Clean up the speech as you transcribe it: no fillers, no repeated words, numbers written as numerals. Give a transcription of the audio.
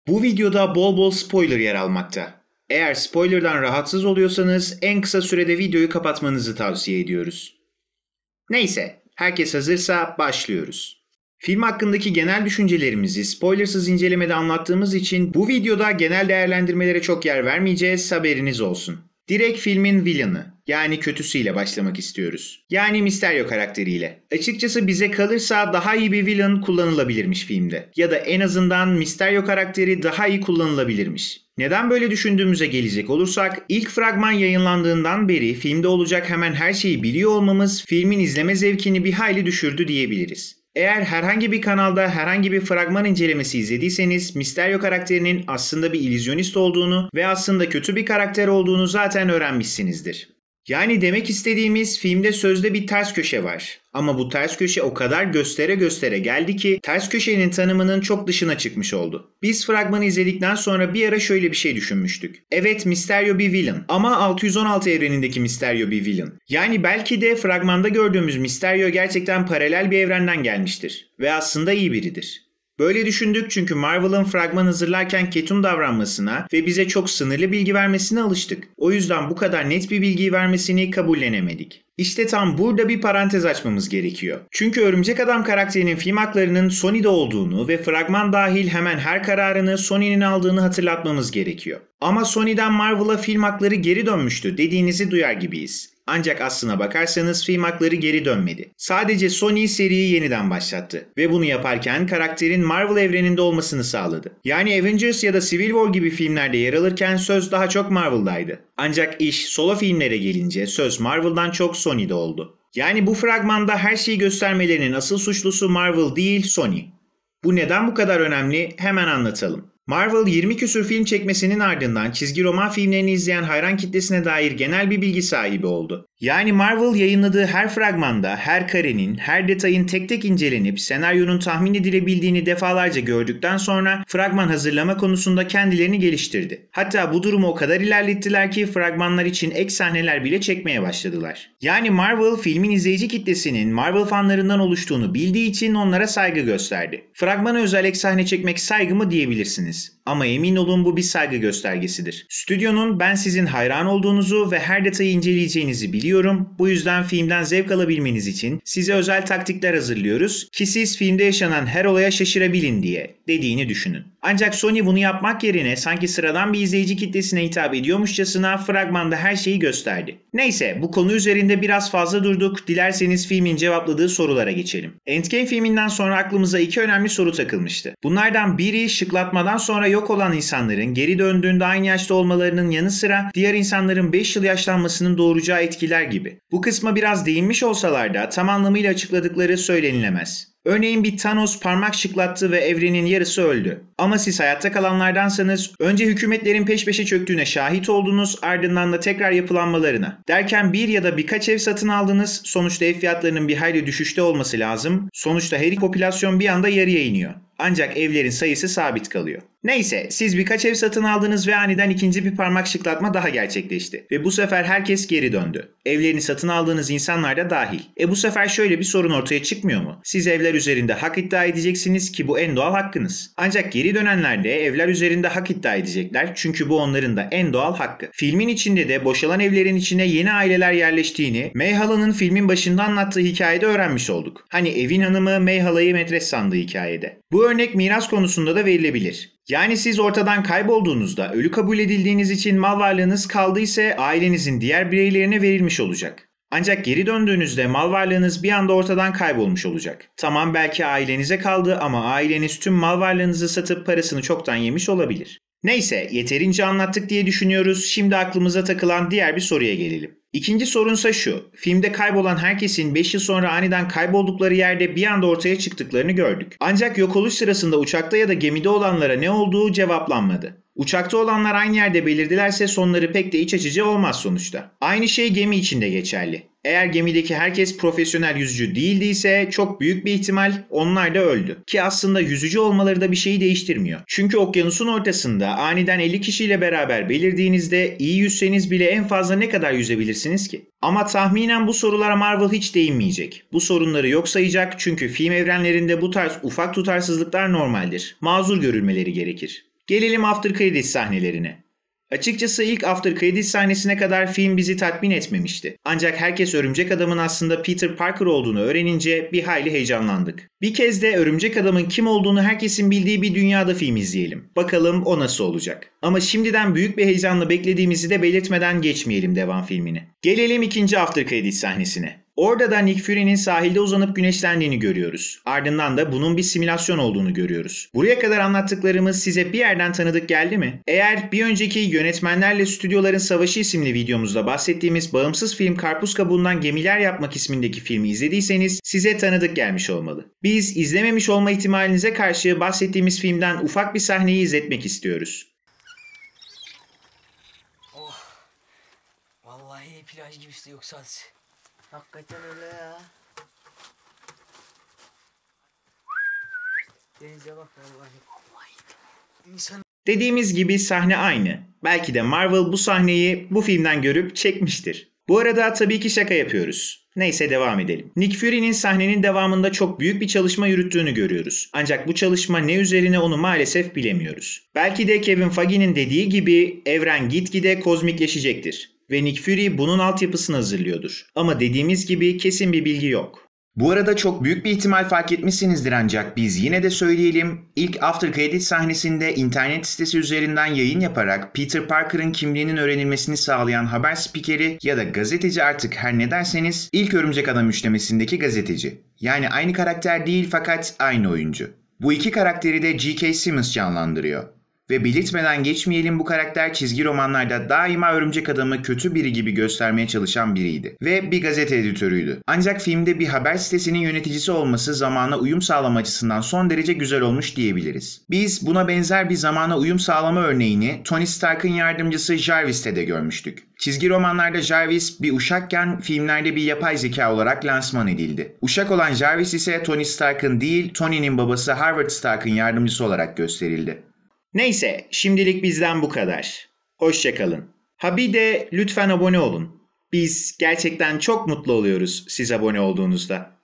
Bu videoda bol bol spoiler yer almakta. Eğer spoilerdan rahatsız oluyorsanız en kısa sürede videoyu kapatmanızı tavsiye ediyoruz. Neyse, herkes hazırsa başlıyoruz. Film hakkındaki genel düşüncelerimizi spoilersız incelemede anlattığımız için bu videoda genel değerlendirmelere çok yer vermeyeceğiz, haberiniz olsun. Direkt filmin villain'ı, yani kötüsüyle başlamak istiyoruz. Yani Mysterio karakteriyle. Açıkçası bize kalırsa daha iyi bir villain kullanılabilirmiş filmde. Ya da en azından Mysterio karakteri daha iyi kullanılabilirmiş. Neden böyle düşündüğümüze gelecek olursak, ilk fragman yayınlandığından beri filmde olacak hemen her şeyi biliyor olmamız filmin izleme zevkini bir hayli düşürdü diyebiliriz. Eğer herhangi bir kanalda herhangi bir fragman incelemesi izlediyseniz Mysterio karakterinin aslında bir illüzyonist olduğunu ve aslında kötü bir karakter olduğunu zaten öğrenmişsinizdir. Yani demek istediğimiz filmde sözde bir ters köşe var. Ama bu ters köşe o kadar göstere göstere geldi ki ters köşenin tanımının çok dışına çıkmış oldu. Biz fragmanı izledikten sonra bir ara şöyle bir şey düşünmüştük. Evet, Mysterio bir villain ama 616 evrenindeki Mysterio bir villain. Yani belki de fragmanda gördüğümüz Mysterio gerçekten paralel bir evrenden gelmiştir. Ve aslında iyi biridir. Böyle düşündük çünkü Marvel'ın fragman hazırlarken ketum davranmasına ve bize çok sınırlı bilgi vermesine alıştık. O yüzden bu kadar net bir bilgiyi vermesini kabullenemedik. İşte tam burada bir parantez açmamız gerekiyor. Çünkü Örümcek Adam karakterinin film haklarının Sony'de olduğunu ve fragman dahil hemen her kararını Sony'nin aldığını hatırlatmamız gerekiyor. Ama Sony'den Marvel'a film hakları geri dönmüştü dediğinizi duyar gibiyiz. Ancak aslına bakarsanız film hakları geri dönmedi. Sadece Sony seriyi yeniden başlattı. Ve bunu yaparken karakterin Marvel evreninde olmasını sağladı. Yani Avengers ya da Civil War gibi filmlerde yer alırken söz daha çok Marvel'daydı. Ancak iş solo filmlere gelince söz Marvel'dan çok Sony'de oldu. Yani bu fragmanda her şeyi göstermelerinin asıl suçlusu Marvel değil Sony. Bu neden bu kadar önemli? Hemen anlatalım. Marvel 20 küsur film çekmesinin ardından çizgi roman filmlerini izleyen hayran kitlesine dair genel bir bilgi sahibi oldu. Yani Marvel yayınladığı her fragmanda her karenin, her detayın tek tek incelenip senaryonun tahmin edilebildiğini defalarca gördükten sonra fragman hazırlama konusunda kendilerini geliştirdi. Hatta bu durumu o kadar ilerlettiler ki fragmanlar için ek sahneler bile çekmeye başladılar. Yani Marvel filmin izleyici kitlesinin Marvel fanlarından oluştuğunu bildiği için onlara saygı gösterdi. Fragmana özel ek sahne çekmek saygı mı diyebilirsiniz. Ama emin olun bu bir saygı göstergesidir. Stüdyonun ben sizin hayran olduğunuzu ve her detayı inceleyeceğinizi biliyorum. Bu yüzden filmden zevk alabilmeniz için size özel taktikler hazırlıyoruz ki siz filmde yaşanan her olaya şaşırabilin diye dediğini düşünün. Ancak Sony bunu yapmak yerine sanki sıradan bir izleyici kitlesine hitap ediyormuşçasına fragmanda her şeyi gösterdi. Neyse, bu konu üzerinde biraz fazla durduk. Dilerseniz filmin cevapladığı sorulara geçelim. Endgame filminden sonra aklımıza iki önemli soru takılmıştı. Bunlardan biri şıklatmadan sonra yok olan insanların geri döndüğünde aynı yaşta olmalarının yanı sıra diğer insanların 5 yıl yaşlanmasının doğuracağı etkiler gibi. Bu kısma biraz değinmiş olsalar da tam anlamıyla açıkladıkları söylenilemez. Örneğin bir Thanos parmak şıklattı ve evrenin yarısı öldü. Ama siz hayatta kalanlardansanız önce hükümetlerin peş peşe çöktüğüne şahit oldunuz, ardından da tekrar yapılanmalarına. Derken bir ya da birkaç ev satın aldınız, sonuçta ev fiyatlarının bir hayli düşüşte olması lazım. Sonuçta her popülasyon bir anda yarıya iniyor. Ancak evlerin sayısı sabit kalıyor. Neyse, siz birkaç ev satın aldınız ve aniden ikinci bir parmak şıklatma daha gerçekleşti. Ve bu sefer herkes geri döndü. Evlerini satın aldığınız insanlar da dahil. Bu sefer şöyle bir sorun ortaya çıkmıyor mu? Siz evler üzerinde hak iddia edeceksiniz ki bu en doğal hakkınız. Ancak geri dönenler de evler üzerinde hak iddia edecekler çünkü bu onların da en doğal hakkı. Filmin içinde de boşalan evlerin içine yeni aileler yerleştiğini Mayhala'nın filmin başında anlattığı hikayede öğrenmiş olduk. Hani evin hanımı Mayhala'yı metres sandığı hikayede. Bu örnek miras konusunda da verilebilir. Yani siz ortadan kaybolduğunuzda ölü kabul edildiğiniz için mal varlığınız kaldıysa ailenizin diğer bireylerine verilmiş olacak. Ancak geri döndüğünüzde mal varlığınız bir anda ortadan kaybolmuş olacak. Tamam, belki ailenize kaldı ama aileniz tüm mal varlığınızı satıp parasını çoktan yemiş olabilir. Neyse, yeterince anlattık diye düşünüyoruz. Şimdi aklımıza takılan diğer bir soruya gelelim. İkinci sorunsa şu. Filmde kaybolan herkesin 5 yıl sonra aniden kayboldukları yerde bir anda ortaya çıktıklarını gördük. Ancak yok oluş sırasında uçakta ya da gemide olanlara ne olduğu cevaplanmadı. Uçakta olanlar aynı yerde belirdilerse sonları pek de iç açıcı olmaz sonuçta. Aynı şey gemi içinde geçerli. Eğer gemideki herkes profesyonel yüzücü değildiyse çok büyük bir ihtimal onlar da öldü. Ki aslında yüzücü olmaları da bir şeyi değiştirmiyor. Çünkü okyanusun ortasında aniden 50 kişiyle beraber belirdiğinizde iyi yüzseniz bile en fazla ne kadar yüzebilirsiniz ki? Ama tahminen bu sorulara Marvel hiç değinmeyecek. Bu sorunları yok sayacak çünkü film evrenlerinde bu tarz ufak tutarsızlıklar normaldir. Mazur görülmeleri gerekir. Gelelim After Credits sahnelerine. Açıkçası ilk After Credits sahnesine kadar film bizi tatmin etmemişti. Ancak herkes Örümcek Adam'ın aslında Peter Parker olduğunu öğrenince bir hayli heyecanlandık. Bir kez de Örümcek Adam'ın kim olduğunu herkesin bildiği bir dünyada film izleyelim. Bakalım o nasıl olacak. Ama şimdiden büyük bir heyecanla beklediğimizi de belirtmeden geçmeyelim devam filmini. Gelelim ikinci After Credits sahnesine. Orada da Nick Fury'nin sahilde uzanıp güneşlendiğini görüyoruz. Ardından da bunun bir simülasyon olduğunu görüyoruz. Buraya kadar anlattıklarımız size bir yerden tanıdık geldi mi? Eğer bir önceki Yönetmenlerle Stüdyoların Savaşı isimli videomuzda bahsettiğimiz bağımsız film Karpuz Kabuğundan Gemiler Yapmak ismindeki filmi izlediyseniz size tanıdık gelmiş olmalı. Biz izlememiş olma ihtimalinize karşı bahsettiğimiz filmden ufak bir sahneyi izletmek istiyoruz. Oh. Vallahi plaj gibisi yok sadece. Hakikaten öyle ya. Denize bak vallahi. İnsan... Dediğimiz gibi sahne aynı. Belki de Marvel bu sahneyi bu filmden görüp çekmiştir. Bu arada tabii ki şaka yapıyoruz. Neyse devam edelim. Nick Fury'nin sahnenin devamında çok büyük bir çalışma yürüttüğünü görüyoruz. Ancak bu çalışma ne üzerine onu maalesef bilemiyoruz. Belki de Kevin Feige'nin dediği gibi evren gitgide kozmikleşecektir. Ve Nick Fury bunun altyapısını hazırlıyordur. Ama dediğimiz gibi kesin bir bilgi yok. Bu arada çok büyük bir ihtimal fark etmişsinizdir ancak biz yine de söyleyelim. İlk After Credits sahnesinde internet sitesi üzerinden yayın yaparak Peter Parker'ın kimliğinin öğrenilmesini sağlayan haber spikeri ya da gazeteci artık her ne derseniz ilk Örümcek Adam üçlemesindeki gazeteci. Yani aynı karakter değil fakat aynı oyuncu. Bu iki karakteri de J.K. Simmons canlandırıyor. Ve belirtmeden geçmeyelim bu karakter çizgi romanlarda daima Örümcek Adam'ı kötü biri gibi göstermeye çalışan biriydi. Ve bir gazete editörüydü. Ancak filmde bir haber sitesinin yöneticisi olması zamana uyum sağlama açısından son derece güzel olmuş diyebiliriz. Biz buna benzer bir zamana uyum sağlama örneğini Tony Stark'ın yardımcısı Jarvis'te de görmüştük. Çizgi romanlarda Jarvis bir uşakken filmlerde bir yapay zeka olarak lansman edildi. Uşak olan Jarvis ise Tony Stark'ın değil Tony'nin babası Howard Stark'ın yardımcısı olarak gösterildi. Neyse, şimdilik bizden bu kadar. Hoşça kalın. Ha bir de lütfen abone olun. Biz gerçekten çok mutlu oluyoruz siz abone olduğunuzda.